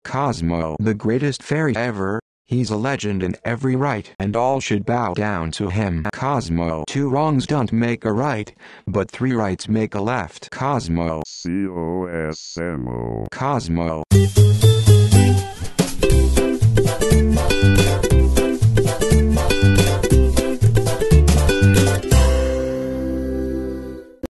Cosmo, the greatest fairy ever. He's a legend in every right, and all should bow down to him. Cosmo. Two wrongs don't make a right, but three rights make a left. Cosmo. Cosmo. Cosmo.